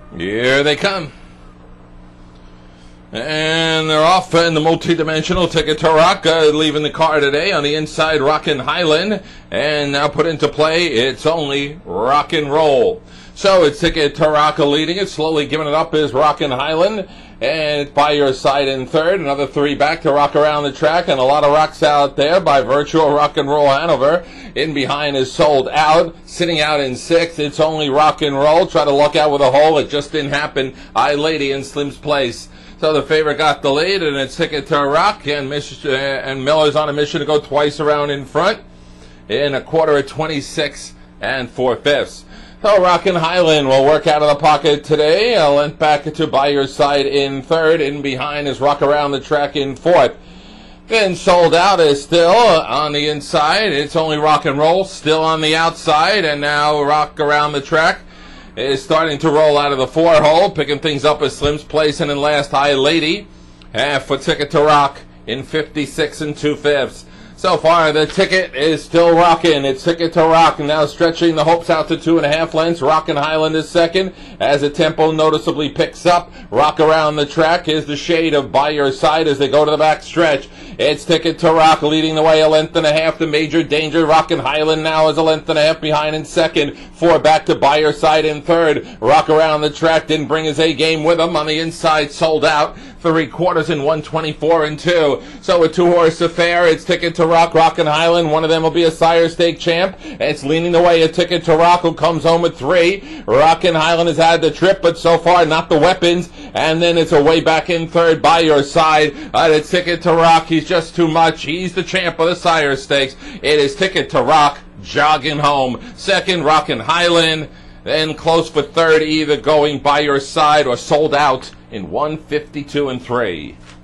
Here they come. And they're off in the multi-dimensional Ticket to Rock, leaving the car today on the inside, Rockin' Highland. And now put into play, it's only Rock and Roll. So it's Ticket to Rock leading it, slowly giving it up is Rockin' Highland. And it's By Your Side in third, another three back to Rock Around the Track, and a lot of rocks out there by Virtual Rock and Roll Hanover. In behind is Sold Out, sitting out in sixth, it's only Rock and Roll. Try to luck out with a hole, it just didn't happen. I Lady in Slim's place. So the favorite got the lead, and it's Ticket to Rock, and Miller's on a mission to go twice around in front in a quarter of 26 and 4/5. So Rockin' Highland will work out of the pocket today. Lent back to By Your Side in third. In behind is Rock Around the Track in fourth. Then Sold Out is still on the inside. It's only Rock and Roll still on the outside, and now Rock Around the Track is starting to roll out of the four hole, picking things up as Slim's place, and in last, High Lady for Ticket to Rock in 56 and 2/5. So far, the ticket is still rocking. It's Ticket to Rock, now stretching the hopes out to 2.5 lengths. Rockin' Highland is second as the tempo noticeably picks up. Rock Around the Track is the shade of By Your Side as they go to the back stretch. It's Ticket to Rock leading the way 1.5 lengths. The Major Danger. Rockin' Highland now is 1.5 lengths behind in second. 4 back to By Your Side in third. Rock Around the Track didn't bring his A game with him. On the inside, Sold Out. 3/4 in 1:24 and 2. So a two-horse affair. It's Ticket to Rock, Rockin' Highland. One of them will be a sire stake champ. It's leaning the way a Ticket to Rock, who comes home with 3. Rockin' Highland has had the trip, but so far not the weapons. And then it's a way back in third, By Your Side. It's Ticket to Rock. He's just too much. He's the champ of the sire stakes. It is Ticket to Rock jogging home. Second, Rockin' Highland. Then close for third, either going By Your Side or Sold Out in 1:52 and 3.